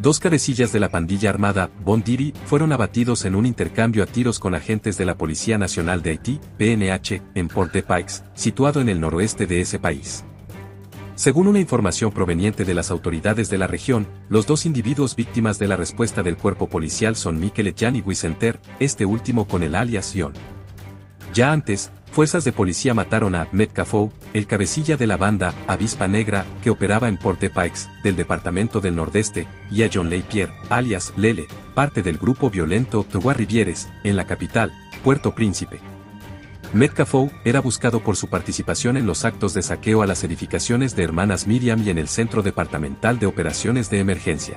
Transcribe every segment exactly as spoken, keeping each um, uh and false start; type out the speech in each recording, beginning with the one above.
Dos cabecillas de la pandilla armada, Bondiri, fueron abatidos en un intercambio a tiros con agentes de la Policía Nacional de Haití, P N H, en Port-de-Paix, situado en el noroeste de ese país. Según una información proveniente de las autoridades de la región, los dos individuos víctimas de la respuesta del cuerpo policial son Mikel Etjan y Vicenter, este último con el alias John. Ya antes, fuerzas de policía mataron a Ahmed Kafou, el cabecilla de la banda Avispa Negra, que operaba en Port-de-Paix, del departamento del Nordeste, y a John Lapierre, alias Lele, parte del grupo violento Trois Rivieres, en la capital, Puerto Príncipe. Ahmed Kafou era buscado por su participación en los actos de saqueo a las edificaciones de Hermanas Miriam y en el Centro Departamental de Operaciones de Emergencia.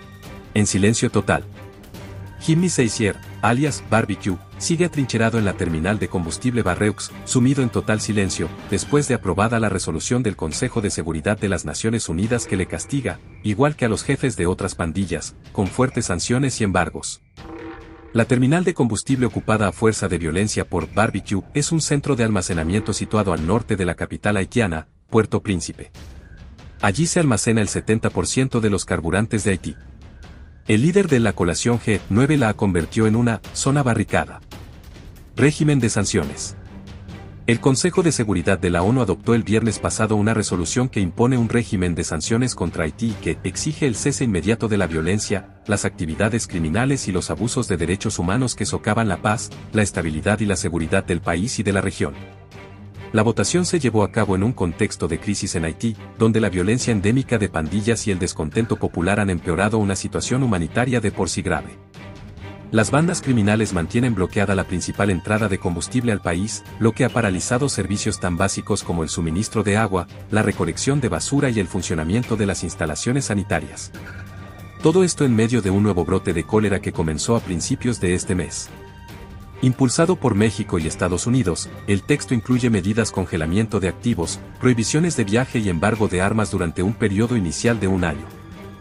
En silencio total. Jimmy Seissier, alias Barbecue, sigue atrincherado en la terminal de combustible Barreux, sumido en total silencio, después de aprobada la resolución del Consejo de Seguridad de las Naciones Unidas que le castiga, igual que a los jefes de otras pandillas, con fuertes sanciones y embargos. La terminal de combustible ocupada a fuerza de violencia por Barbecue es un centro de almacenamiento situado al norte de la capital haitiana, Puerto Príncipe. Allí se almacena el setenta por ciento de los carburantes de Haití. El líder de la coalición G nueve la convirtió en una zona barricada. Régimen de sanciones. El Consejo de Seguridad de la ONU adoptó el viernes pasado una resolución que impone un régimen de sanciones contra Haití y que exige el cese inmediato de la violencia, las actividades criminales y los abusos de derechos humanos que socavan la paz, la estabilidad y la seguridad del país y de la región. La votación se llevó a cabo en un contexto de crisis en Haití, donde la violencia endémica de pandillas y el descontento popular han empeorado una situación humanitaria de por sí grave. Las bandas criminales mantienen bloqueada la principal entrada de combustible al país, lo que ha paralizado servicios tan básicos como el suministro de agua, la recolección de basura y el funcionamiento de las instalaciones sanitarias. Todo esto en medio de un nuevo brote de cólera que comenzó a principios de este mes. Impulsado por México y Estados Unidos, el texto incluye medidas congelamiento de activos, prohibiciones de viaje y embargo de armas durante un periodo inicial de un año.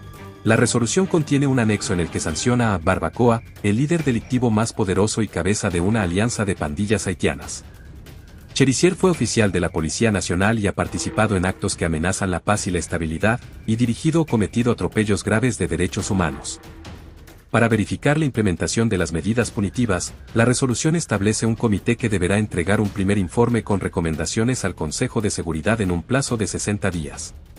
La resolución contiene un anexo en el que sanciona a Barbacoa, el líder delictivo más poderoso y cabeza de una alianza de pandillas haitianas. Cherisier fue oficial de la Policía Nacional y ha participado en actos que amenazan la paz y la estabilidad, y dirigido o cometido atropellos graves de derechos humanos. Para verificar la implementación de las medidas punitivas, la resolución establece un comité que deberá entregar un primer informe con recomendaciones al Consejo de Seguridad en un plazo de sesenta días.